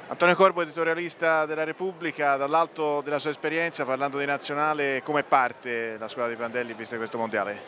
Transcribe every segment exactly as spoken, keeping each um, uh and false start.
Antonio Corbo, editorialista della Repubblica, dall'alto della sua esperienza, parlando di nazionale, come parte la squadra di Prandelli visto questo mondiale?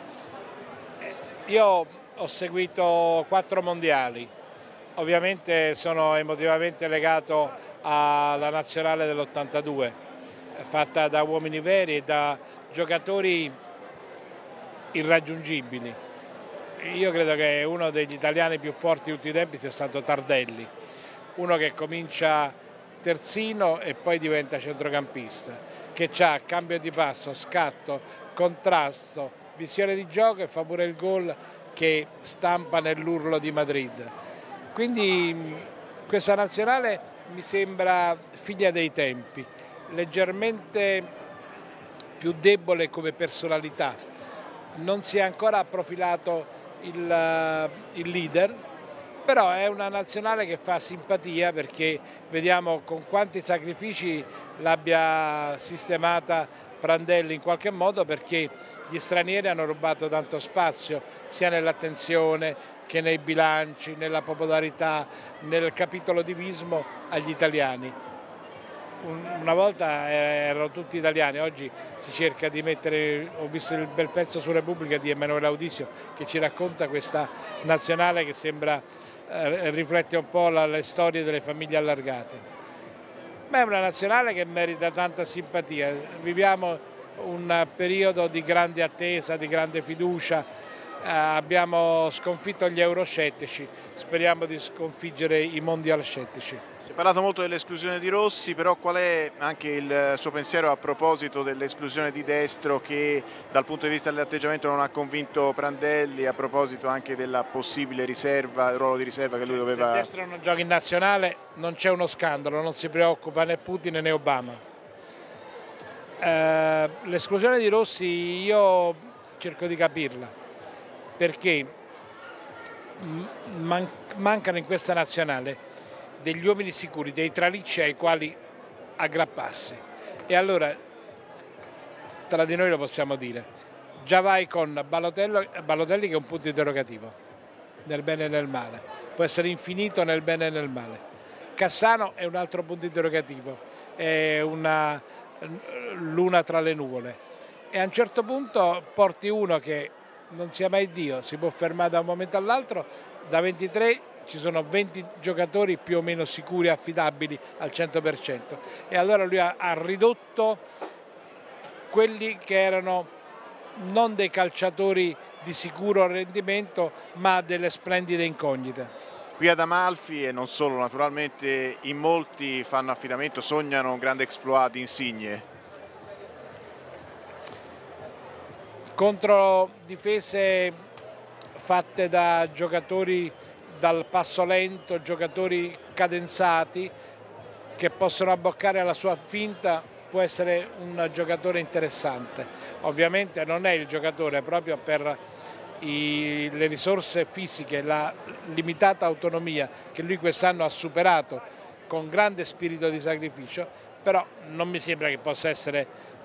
Io ho seguito quattro mondiali, ovviamente sono emotivamente legato alla nazionale dell'ottantadue, fatta da uomini veri e da giocatori irraggiungibili. Io credo che uno degli italiani più forti di tutti i tempi sia stato Tardelli, uno che comincia terzino e poi diventa centrocampista, che ha cambio di passo, scatto, contrasto, visione di gioco e fa pure il gol che stampa nell'urlo di Madrid. Quindi questa nazionale mi sembra figlia dei tempi, leggermente più debole come personalità. Non si è ancora profilato il, il leader, però è una nazionale che fa simpatia perché vediamo con quanti sacrifici l'abbia sistemata Prandelli in qualche modo, perché gli stranieri hanno rubato tanto spazio sia nell'attenzione che nei bilanci, nella popolarità, nel capitolo divismo agli italiani. Una volta erano tutti italiani, oggi si cerca di mettere, ho visto il bel pezzo su Repubblica di Emanuele Audisio che ci racconta questa nazionale che sembra eh, riflette un po' la, le storie delle famiglie allargate. Ma è una nazionale che merita tanta simpatia, viviamo un periodo di grande attesa, di grande fiducia, eh, abbiamo sconfitto gli euroscettici, speriamo di sconfiggere i mondial scettici. Si è parlato molto dell'esclusione di Rossi, però qual è anche il suo pensiero a proposito dell'esclusione di Destro che dal punto di vista dell'atteggiamento non ha convinto Prandelli, a proposito anche della possibile riserva, il ruolo di riserva che lui doveva... Se Destro non gioca in nazionale non c'è uno scandalo, non si preoccupa né Putin né Obama. Eh, l'esclusione di Rossi io cerco di capirla, perché man mancano in questa nazionale degli uomini sicuri, dei tralicci ai quali aggrapparsi. E allora, tra di noi lo possiamo dire, già vai con Balotelli che è un punto interrogativo, nel bene e nel male, può essere infinito nel bene e nel male. Cassano è un altro punto interrogativo, è una luna tra le nuvole. E a un certo punto porti uno che non sia mai Dio, si può fermare da un momento all'altro, da ventitré ci sono venti giocatori più o meno sicuri, affidabili al cento per cento, e allora lui ha, ha ridotto quelli che erano non dei calciatori di sicuro rendimento ma delle splendide incognite. Qui ad Amalfi e non solo naturalmente, in molti fanno affidamento, sognano un grande exploit di Insigne. Contro difese fatte da giocatori dal passo lento, giocatori cadenzati che possono abboccare alla sua finta, può essere un giocatore interessante. Ovviamente non è il giocatore, proprio per i, le risorse fisiche, la limitata autonomia che lui quest'anno ha superato con grande spirito di sacrificio, però non mi sembra che possa essere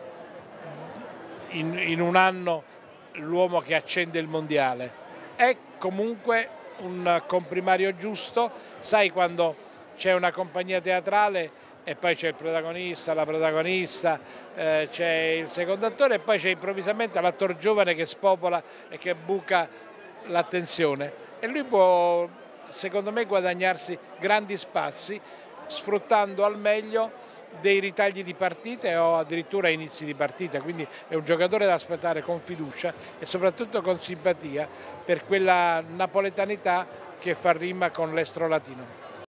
in, in un anno l'uomo che accende il mondiale. È comunque un comprimario giusto, sai quando c'è una compagnia teatrale e poi c'è il protagonista, la protagonista, eh, c'è il secondo attore e poi c'è improvvisamente l'attore giovane che spopola e che buca l'attenzione, e lui può secondo me guadagnarsi grandi spazi sfruttando al meglio dei ritagli di partite o addirittura inizi di partita, quindi è un giocatore da aspettare con fiducia e soprattutto con simpatia per quella napoletanità che fa rima con l'estro latino.